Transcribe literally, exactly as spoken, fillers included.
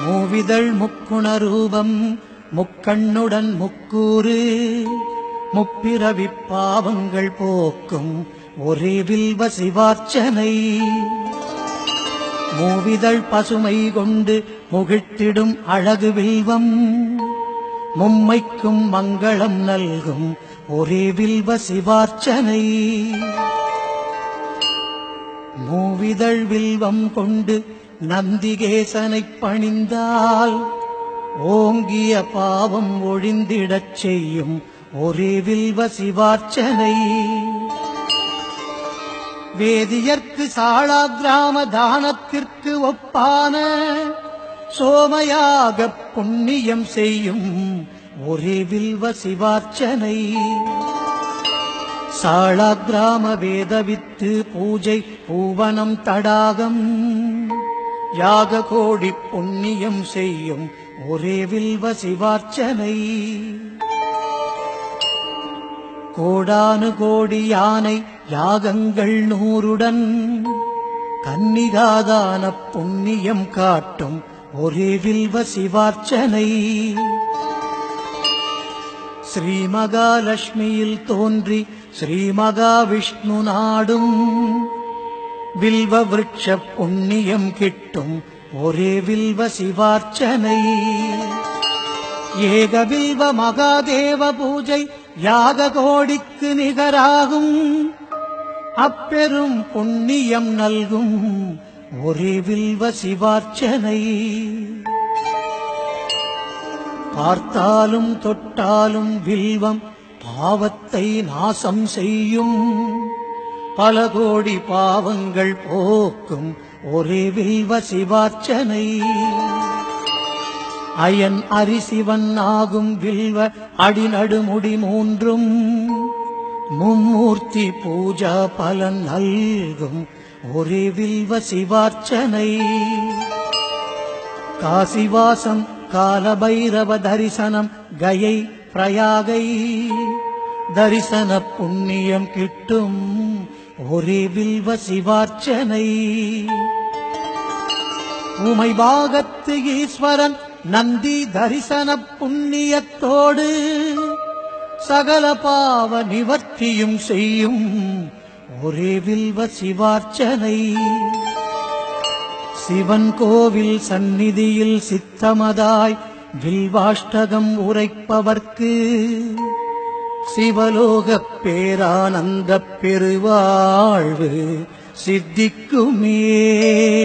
மூவிதழ் முக்குணரூபம் முக்கண்ணுடன் முக்கூறு முப்பிறவி பாவங்கள் போக்கும் ஒரே வில்வ சிவார்ச்சனை மூவிதழ் பசுமை கொண்டு முகிட்டிடும் அழகு வில்வம் மும்மைக்கும் மங்களம் நல்கும் ஒரே வில்வ சிவார்ச்சனை மூவிதழ் வில்வம் கொண்டு நந்திகேசனைப் பணிந்தால் ஓங்கிய பாவம் ஒழிந்திடச் செய்யும் ஒரே வில்வ சிவார்ச்சனை வேதியர்க்கு சாளாகிராம தானத்திற்கு ஒப்பான சோமயாக புண்ணியம் செய்யும் ஒரே வில்வ சிவார்ச்சனை சாளாகிராம வேதவித்து பூஜை பூவனம் தடாகம் யாக கோடி புண்ணியம் செய்யும் ஒரே வில்வ சிவார்ச்சனை கோடானு கோடி யானை யாகங்கள் நூறுடன் கன்னிகாதான புண்ணியம் காட்டும் ஒரே வில்வ சிவார்ச்சனை ஸ்ரீ மகாலட்சுமியில் தோன்றி ஸ்ரீ மகாவிஷ்ணு நாடும் வில்வ விருட்ச புண்ணியம் கிட்டும் ஒரே வில்வ சிவார்ச்சனை ஏக வில்வ மகாதேவ பூஜை யாக கோடிக்கு நிகராகும் அப்பெரும் புண்ணியம் நல்கும் ஒரே வில்வ சிவார்ச்சனை பார்த்தாலும் தொட்டாலும் வில்வம் பாவத்தை நாசம் செய்யும் பல கோடி பாவங்கள் போக்கும் ஒரே வில்வ சிவார்ச்சனை அயன் அரிசிவன் ஆகும் வில்வ அடிநடுமுடி மூன்றும் மும்மூர்த்தி பூஜா பலன் நல்கும் ஒரே வில்வ சிவார்ச்சனை காசிவாசம் காலபைரவ தரிசனம் கயை பிரயாகை தரிசன புண்ணியம் கிட்டும் ஒரே வில்வ சிவார்ச்சனை உமை பாகத்து ஈஸ்வரன் நந்தி தரிசன புண்ணியத்தோடு சகல பாவ நிவர்த்தியும் செய்யும் ஒரே வில்வ சிவார்ச்சனை சிவன் கோவில் சந்நிதியில் சித்தமதாய் வில்வாஷ்டகம் உரைப்பவர்க்கு சிவலோகப் பேரானந்த பெருவாழ்வு சித்திக்குமே.